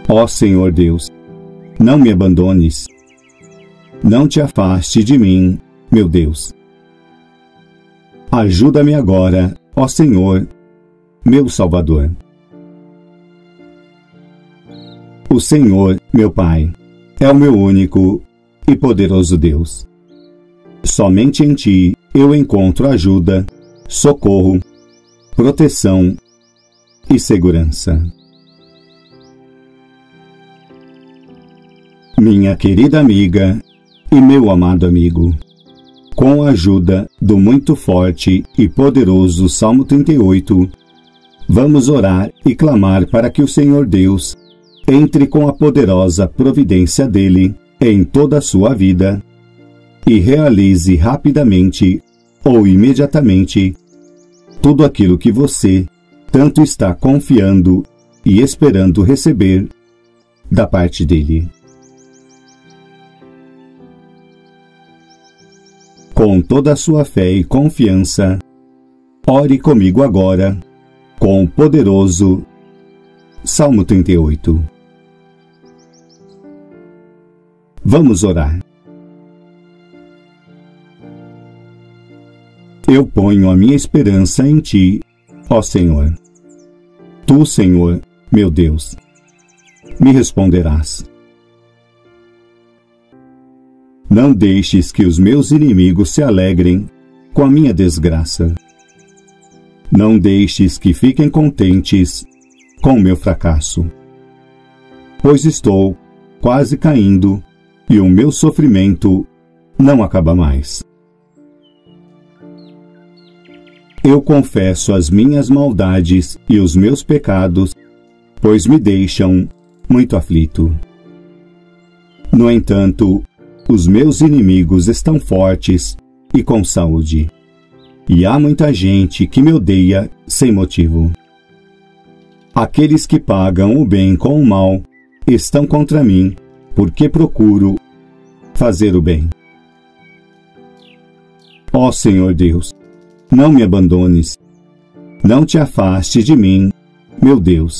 Ó Senhor Deus, não me abandones. Não te afaste de mim, meu Deus. Ajuda-me agora, ó Senhor, meu Salvador. O Senhor, meu Pai, é o meu único e poderoso Deus. Somente em Ti eu encontro ajuda, socorro, proteção e segurança. Minha querida amiga e meu amado amigo, com a ajuda do muito forte e poderoso Salmo 38, vamos orar e clamar para que o Senhor Deus entre com a poderosa providência dele em toda a sua vida e realize rapidamente ou imediatamente tudo aquilo que você tanto está confiando e esperando receber da parte dele. Com toda a sua fé e confiança, ore comigo agora, com o poderoso Salmo 38. Vamos orar. Eu ponho a minha esperança em Ti, ó Senhor. Tu, Senhor, meu Deus, me responderás. Não deixes que os meus inimigos se alegrem com a minha desgraça. Não deixes que fiquem contentes com o meu fracasso. Pois estou quase caindo e o meu sofrimento não acaba mais. Eu confesso as minhas maldades e os meus pecados, pois me deixam muito aflito. No entanto, os meus inimigos estão fortes e com saúde, e há muita gente que me odeia sem motivo. Aqueles que pagam o bem com o mal estão contra mim, porque procuro fazer o bem. Ó Senhor Deus, não me abandones, não te afaste de mim, meu Deus.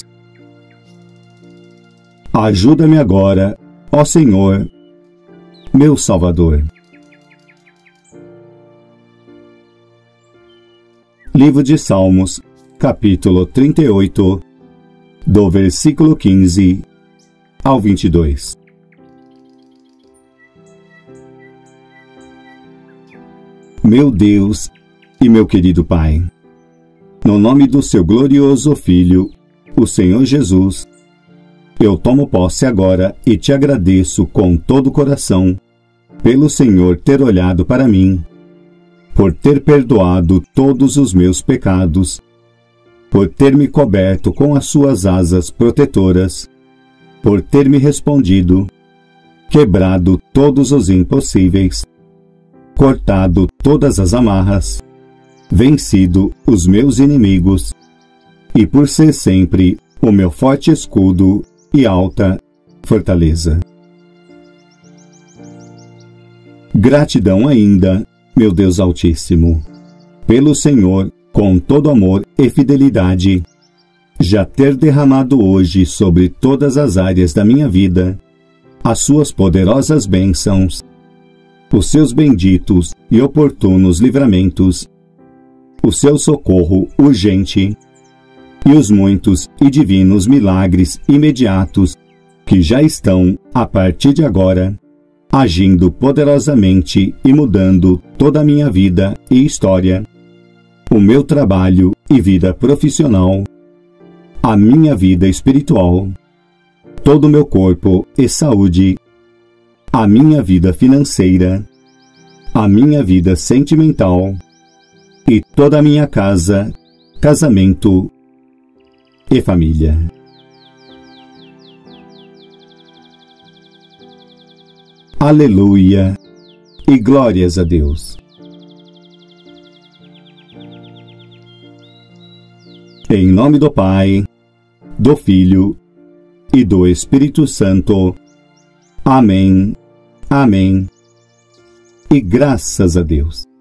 Ajuda-me agora, ó Senhor, meu Salvador. Livro de Salmos, capítulo 38, do versículo 15 ao 22. Meu Deus e meu querido Pai, no nome do seu glorioso Filho, o Senhor Jesus, eu tomo posse agora e te agradeço com todo o coração pelo Senhor ter olhado para mim, por ter perdoado todos os meus pecados, por ter me coberto com as suas asas protetoras, por ter me respondido, quebrado todos os impossíveis, cortado todas as amarras, vencido os meus inimigos, e por ser sempre o meu forte escudo e alta fortaleza. Gratidão ainda, meu Deus Altíssimo, pelo Senhor, com todo amor e fidelidade, já ter derramado hoje sobre todas as áreas da minha vida as suas poderosas bênçãos, os seus benditos e oportunos livramentos, o seu socorro urgente e os muitos e divinos milagres imediatos que já estão, a partir de agora, agindo poderosamente e mudando toda a minha vida e história, o meu trabalho e vida profissional, a minha vida espiritual, todo o meu corpo e saúde, a minha vida financeira, a minha vida sentimental e toda a minha casa, casamento e família. Aleluia e glórias a Deus. Em nome do Pai, do Filho e do Espírito Santo. Amém. Amém. E graças a Deus.